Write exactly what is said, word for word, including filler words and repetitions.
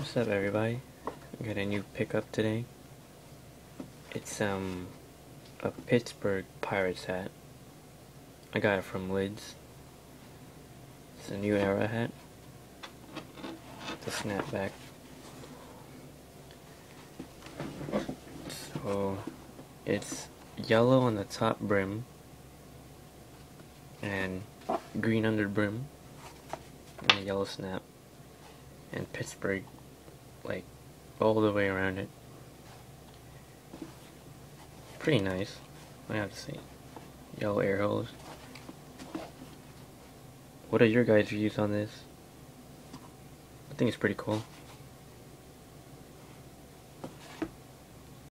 What's up, everybody? I got a new pickup today. It's um a Pittsburgh Pirates hat. I got it from Lids. It's a new era hat. The snapback. So it's yellow on the top brim and green under brim and a yellow snap and Pittsburgh like all the way around it. Pretty nice, I have to say. Yellow air holes. What are your guys' views on this? I think it's pretty cool.